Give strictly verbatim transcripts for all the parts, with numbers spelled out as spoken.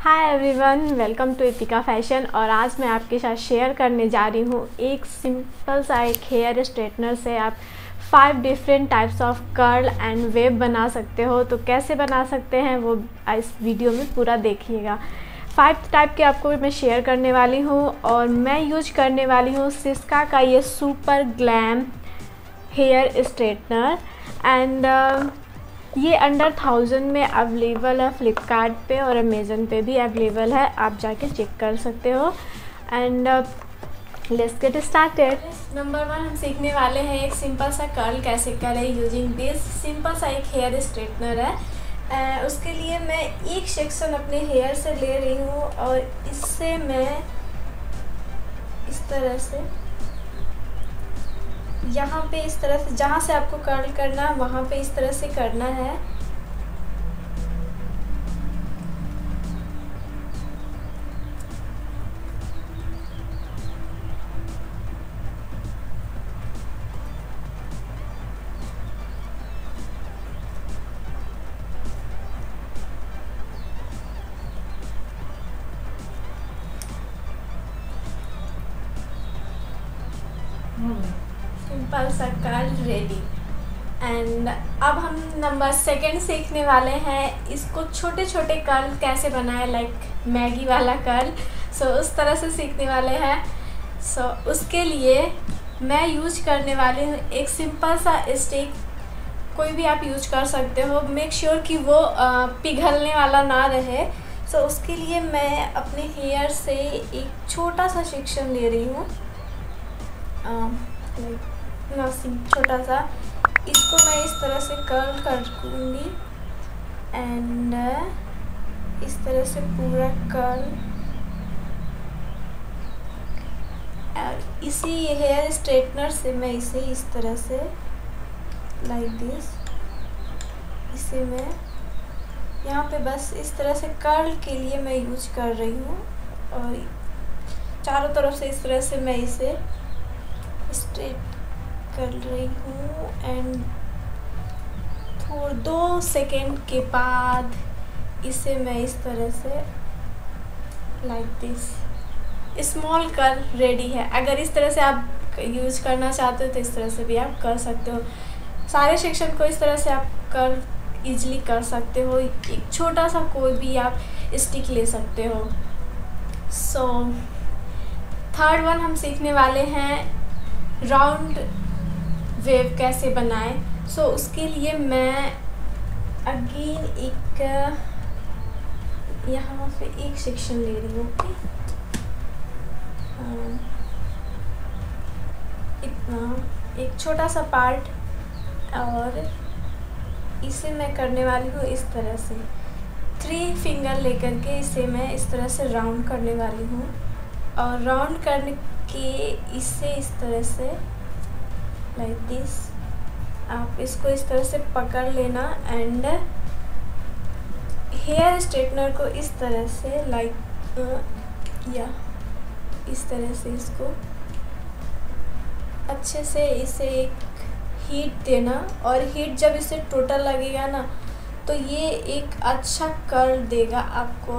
Hi everyone, welcome to Itika fashion. और आज मैं आपके साथ शेयर करने जा रही हूँ एक सिंपल सा एक हेयर स्ट्रेटनर से आप five different types of curl and wave बना सकते हो। तो कैसे बना सकते हैं वो इस वीडियो में पूरा देखिएगा। फाइव टाइप के आपको मैं शेयर करने वाली हूँ और मैं यूज करने वाली हूँ सिस्का का ये super glam hair straightener. And ये अंडर थाउजेंड में अवेलेबल है, फ्लिपकार्ट पे और अमेज़न पे भी अवेलेबल है, आप जाके चेक कर सकते हो। And let's get started. Number one हम सीखने वाले हैं एक सिंपल सा कर्ल कैसे करें यूजिंग दिस। सिंपल सा एक हेयर स्ट्रेटनर है। uh, उसके लिए मैं एक सेक्शन अपने हेयर से ले रही हूँ और इससे मैं इस तरह से यहाँ पे इस तरह से जहाँ से आपको कर्ल करना है वहाँ पे इस तरह से करना है। सिंपल सा कर्ल रेडी। एंड अब हम नंबर सेकंड सीखने वाले हैं इसको छोटे छोटे कर्ल कैसे बनाए, लाइक मैगी वाला कर्ल। सो so, उस तरह से सीखने वाले हैं। सो so, उसके लिए मैं यूज करने वाली हूँ एक सिंपल सा स्टिक, कोई भी आप यूज कर सकते हो। मेक श्योर sure कि वो आ, पिघलने वाला ना रहे। सो so, उसके लिए मैं अपने हेयर से एक छोटा सा सेक्शन ले रही हूँ, लाइक छोटा सा। इसको मैं इस तरह से कर्ल कर दूँगी एंड इस तरह से पूरा कर्ल। और इसी हेयर स्ट्रेटनर से मैं इसे इस तरह से लाइक दिस, इसे मैं यहाँ पे बस इस तरह से कर्ल के लिए मैं यूज कर रही हूँ और चारों तरफ से इस तरह से मैं इसे स्ट्रेट कर रही हूँ। एंड थोड़ा दो सेकेंड के बाद इसे मैं इस तरह से like this small curl ready है। अगर इस तरह से आप यूज करना चाहते हो तो इस तरह से भी आप कर सकते हो। सारे सेक्शन को इस तरह से आप कर इजीली कर सकते हो। एक छोटा सा कोई भी आप स्टिक ले सकते हो। सो थर्ड वन हम सीखने वाले हैं राउंड वेव कैसे बनाएं। सो so, उसके लिए मैं अगेन एक यहाँ पे एक सेक्शन ले रही हूँ। ओके, इतना एक छोटा सा पार्ट और इसे मैं करने वाली हूँ इस तरह से थ्री फिंगर लेकर के इसे मैं इस तरह से राउंड करने वाली हूँ। और राउंड करने के इसे इस तरह से लाइक दिस आप इसको इस तरह से पकड़ लेना एंड हेयर स्ट्रेटनर को इस तरह से लाइक या इस तरह से इसको अच्छे से इसे एक हीट देना। और हीट जब इसे टोटल लगेगा ना तो ये एक अच्छा कर्ल देगा आपको।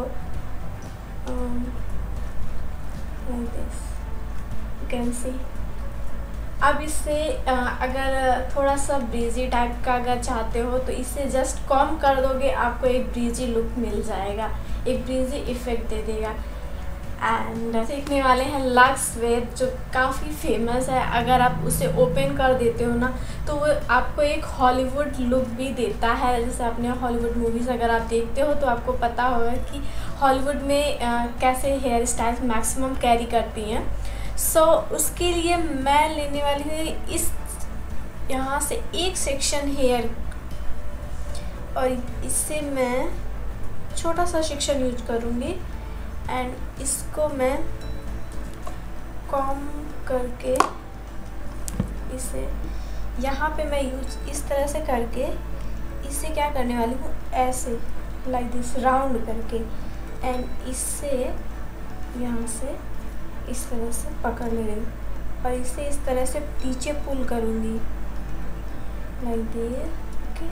Like this you can see. अब इससे अगर थोड़ा सा ब्रीजी टाइप का अगर चाहते हो तो इसे जस्ट कॉम कर दोगे, आपको एक ब्रीजी लुक मिल जाएगा, एक ब्रीजी इफेक्ट दे देगा। एंड सीखने वाले हैं लक्स वेव जो काफ़ी फेमस है। अगर आप उसे ओपन कर देते हो ना तो वो आपको एक हॉलीवुड लुक भी देता है। जैसे आपने हॉलीवुड मूवीज़ अगर आप देखते हो तो आपको पता होगा कि हॉलीवुड में आ, कैसे हेयर स्टाइल्स मैक्सिमम कैरी करती हैं। सो so, उसके लिए मैं लेने वाली हूँ इस यहाँ से एक सेक्शन हेयर और इससे मैं छोटा सा सेक्शन यूज करूँगी एंड इसको मैं कॉम करके इसे यहाँ पे मैं यूज इस तरह से करके इसे क्या करने वाली हूँ ऐसे लाइक दिस राउंड करके एंड इससे यहाँ से इस तरह से पकड़ ले रही हूँ और इसे इस तरह से पीछे पुल करूँगी like this. Okay,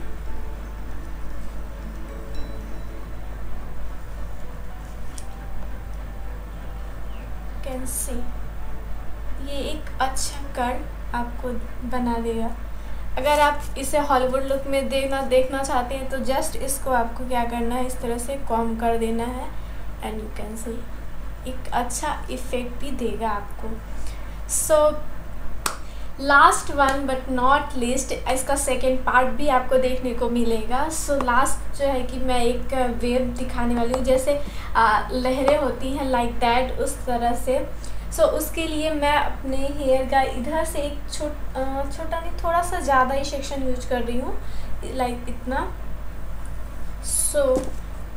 can see ये एक अच्छा कर्व आपको बना देगा। अगर आप इसे हॉलीवुड लुक में देखना देखना चाहते हैं तो जस्ट इसको आपको क्या करना है, इस तरह से कॉम कर देना है एंड यू कैन सी एक अच्छा इफेक्ट भी देगा आपको। So last one but not least, इसका सेकेंड पार्ट भी आपको देखने को मिलेगा। सो so, लास्ट जो है कि मैं एक वेव दिखाने वाली हूँ, जैसे आ, लहरें होती हैं लाइक दैट, उस तरह से। सो so, उसके लिए मैं अपने हेयर का इधर से एक छोट छोटा नहीं थोड़ा सा ज़्यादा ही सेक्शन यूज कर रही हूँ, लाइक इतना। सो so,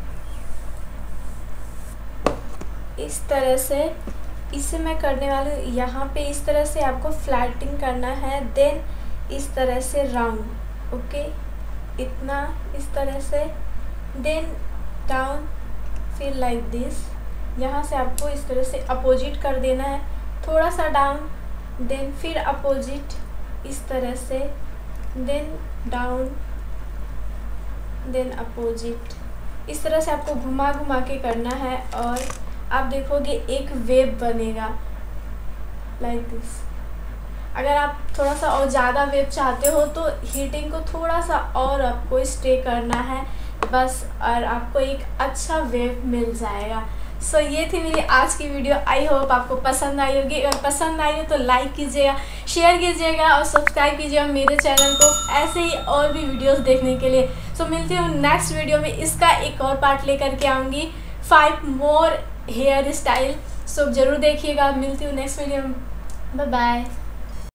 इस तरह से इसे मैं करने वाली हूँ। यहाँ पे इस तरह से आपको फ्लैटिंग करना है, देन इस तरह से राउंड, ओके, इतना इस तरह से, देन डाउन, फिर लाइक दिस। यहाँ से आपको इस तरह से अपोजिट कर देना है, थोड़ा सा डाउन, देन फिर अपोजिट इस तरह से, देन डाउन, देन अपोजिट। इस तरह से आपको घुमा घुमा के करना है और आप देखोगे एक वेव बनेगा लाइक दिस। अगर आप थोड़ा सा और ज़्यादा वेव चाहते हो तो हीटिंग को थोड़ा सा और आपको स्टे करना है बस, और आपको एक अच्छा वेव मिल जाएगा। सो so, ये थी मेरी आज की वीडियो। आई होप आपको पसंद आई होगी। अगर पसंद आई हो तो लाइक कीजिएगा, शेयर कीजिएगा और सब्सक्राइब कीजिएगा मेरे चैनल को ऐसे ही और भी वीडियोस देखने के लिए। सो so, मिलती हूँ नेक्स्ट वीडियो में, इसका एक और पार्ट लेकर के आऊँगी, five more hair style. So ज़रूर देखिएगा। मिलती हूँ नेक्स्ट वीडियो में। Bye bye.